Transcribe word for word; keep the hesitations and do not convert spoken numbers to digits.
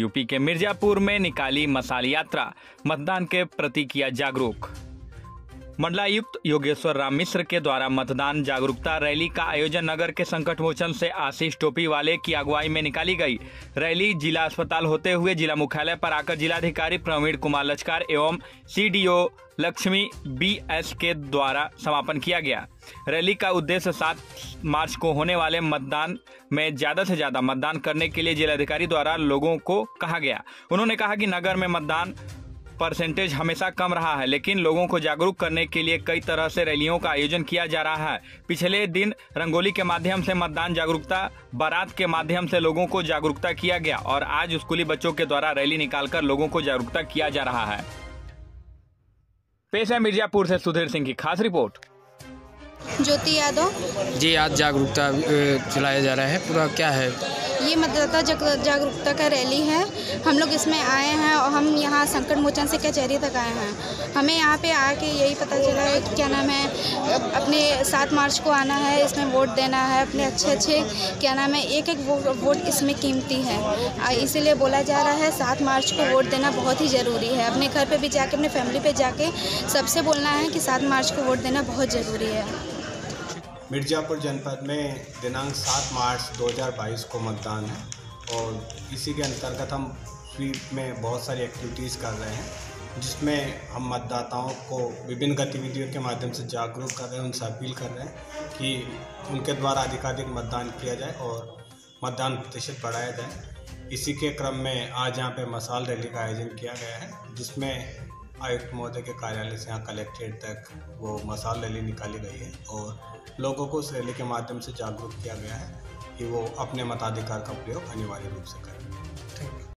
UP के मिर्जापुर में निकाली मशाल यात्रा, मतदान के प्रति किया जागरूक। मंडलायुक्त योगेश्वर राम मिश्र के द्वारा मतदान जागरूकता रैली का आयोजन नगर के संकट मोचन से आशीष टोपी वाले की अगुवाई में निकाली गई। रैली जिला अस्पताल होते हुए जिला मुख्यालय पर आकर जिलाधिकारी प्रवीण कुमार लचकार एवं सीडीओ लक्ष्मी बी एस के द्वारा समापन किया गया। रैली का उद्देश्य सात मार्च को होने वाले मतदान में ज्यादा से ज्यादा मतदान करने के लिए जिलाधिकारी द्वारा लोगों को कहा गया। उन्होंने कहा कि नगर में मतदान परसेंटेज हमेशा कम रहा है, लेकिन लोगों को जागरूक करने के लिए कई तरह से रैलियों का आयोजन किया जा रहा है। पिछले दिन रंगोली के माध्यम से मतदान जागरूकता, बारात के माध्यम से लोगों को जागरूकता किया गया और आज स्कूली बच्चों के द्वारा रैली निकालकर लोगों को जागरूकता किया जा रहा है। पेश है मिर्जापुर से सुधीर सिंह की खास रिपोर्ट। ज्योति यादव जी, आज जागरूकता चलाया जा रहा है, पूरा क्या है? ये मतदाता जागरूकता का रैली है। हम लोग इसमें आए हैं और हम यहाँ संकट मोचन से कचहरी तक आए हैं। हमें यहाँ पे आके यही पता चला है कि क्या नाम है, अपने सात मार्च को आना है, इसमें वोट देना है। अपने अच्छे अच्छे क्या नाम है, एक एक वोट इसमें कीमती है, इसीलिए बोला जा रहा है सात मार्च को वोट देना बहुत ही ज़रूरी है। अपने घर पर भी जाके, अपने फैमिली पर जाके सबसे बोलना है कि सात मार्च को वोट देना बहुत ज़रूरी है। मिर्जापुर जनपद में दिनांक सात मार्च दो हज़ार बाईस को मतदान है और इसी के अंतर्गत हम स्वीप में बहुत सारी एक्टिविटीज़ कर रहे हैं, जिसमें हम मतदाताओं को विभिन्न गतिविधियों के माध्यम से जागरूक कर रहे हैं, उनसे अपील कर रहे हैं कि उनके द्वारा अधिकाधिक मतदान किया जाए और मतदान प्रतिशत बढ़ाया जाए। इसी के क्रम में आज यहाँ पे मशाल रैली का आयोजन किया गया है, जिसमें आयुक्त महोदय के कार्यालय से यहाँ कलेक्ट्रेट तक वो मशाल रैली निकाली गई है और लोगों को उस रैली के माध्यम से जागरूक किया गया है कि वो अपने मताधिकार का प्रयोग अनिवार्य रूप से करें।